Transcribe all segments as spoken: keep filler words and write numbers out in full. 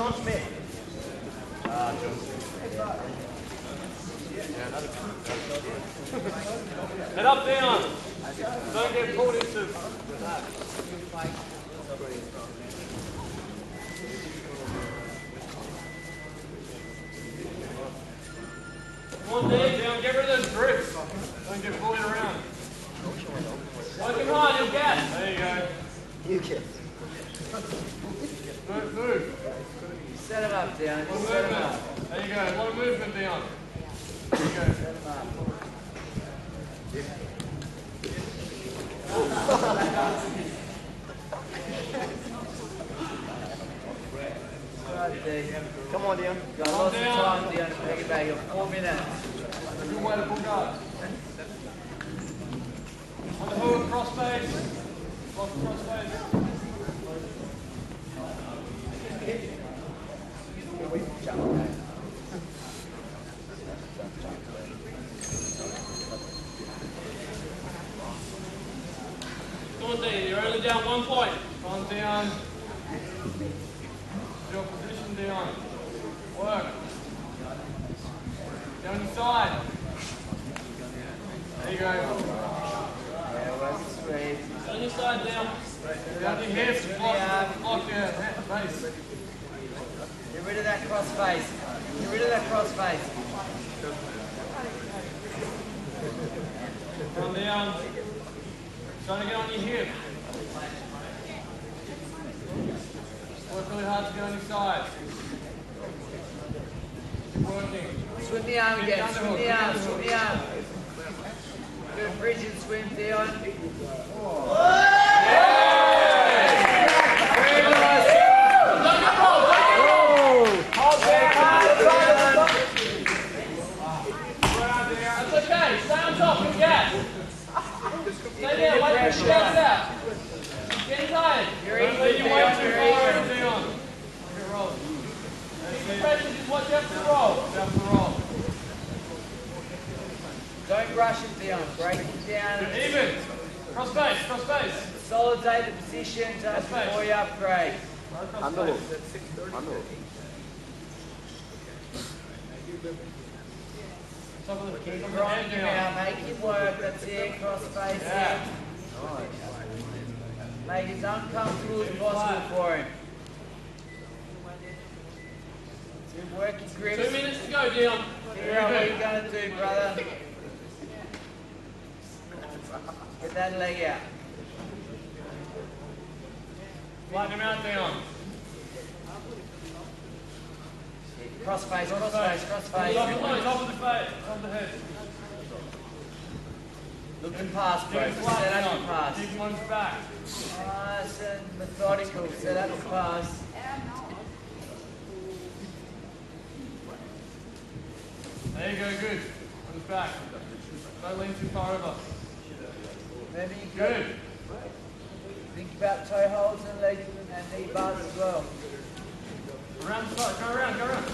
Head up, down. Don't get pulled into that. Come on, Dave, down. Get rid of those grips. Don't get bullied around. Working hard, you'll get. There you go. You get. Move, move. Set him up, down. Set him up. There you go. A lot of movement, down. There you go. Set him up. Come on, Dion. Got lots of time, Dion, to take it back. You're four minutes. Good way to pull guard. On the hook, cross face. Cross, cross face. Come on, Dean. You're only down one point. Come on, Dion. Your position, Dion. Work. Down your side. There you go. Yeah, where's the sweep? On your side, down. Down your hips. Block, block your face. Get rid of that cross face. Get rid of that cross face. Come down. Trying to get on your hip. Work really hard to get on your side. Keep working. Swim the arm again. Swim the arm. Swim the arm. Do a bridge and swim, Dion. Oh. That's okay. Stay on top and gas. Stay there. Wait for the shots out. Get tired. You're Don't even, let you Dion. wait too You're far even. over, Dion. Good roll. Keep the pressure. Just watch out for the roll. Watch out for the roll. Don't rush it, Dion. Break it down. Even. Cross face. Cross face. Consolidate the position just before you upgrade. Underhook. Underhook. Top of the, Keep top of the grinding head him down. out. Make him work. That's it. Cross face Yeah. in. Make it as uncomfortable as possible for him. So work your grips. Two minutes to go, Dion. Figure out what you're going to do, brother. Get that leg out. Flatten him out, Dion. Cross face, cross face, cross face. Top of the, top of the face. Top of the head. Looking past, bro. Keep him flat, Set up Dion. your pass. Keep him on his back. Nice and methodical. Set up your pass. There you go, good. On his back. Don't lean too far over. Remember you Good. think about toe holds and leg and knee bars as well. Around the side. Go around, go around.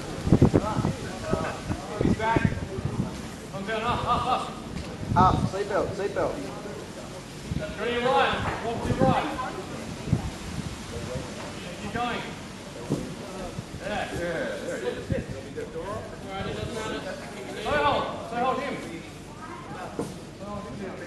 He's back. Come down, up, up, up. Up. Seatbelt. Seatbelt. Go to your right. Walk to your right. Keep going. Yeah. Yeah, there it is. Alright, it doesn't matter. Toe hold. Toe hold him. Toe hold him down.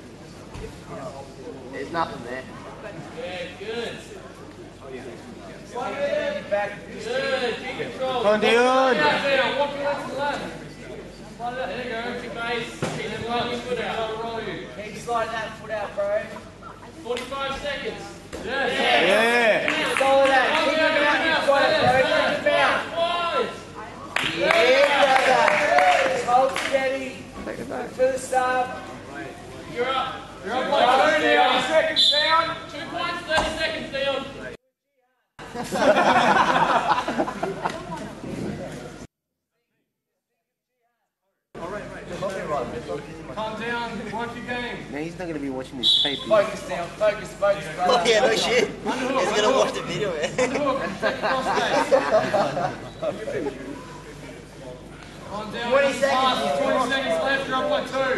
There's nothing there. Yeah, good. Slide it in. Back. Good. Keep control. Come on, Dion. Walk your left down. Walk your left to the left. Slide it out. There you go. Keep base. Keep them roll your foot out. I'll roll you. Keep sliding that foot out, bro. forty-five seconds. Yes. Yeah. Consolidate. Keep him out. You've got it, bro. Keep him out. Five. Yeah, brother. Just hold steady. Take it back. To the start. You're up. You're up Right, like thirty down. seconds down. Two points, thirty seconds down. Calm down, watch your game. Now he's not going to be watching this tape. Focus down. Focus, focus, brother. Oh yeah, no shit. Underhook, He's gonna watch the video, man. Underhook, take the cross face. Calm down, twenty just pass. seconds. twenty seconds left, you're up by two.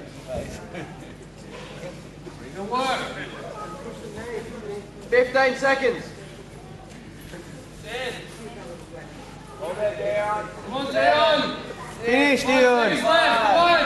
Good work. fifteen seconds. ten. down. Come on, Dion. Finish, Six Dion. left, come on.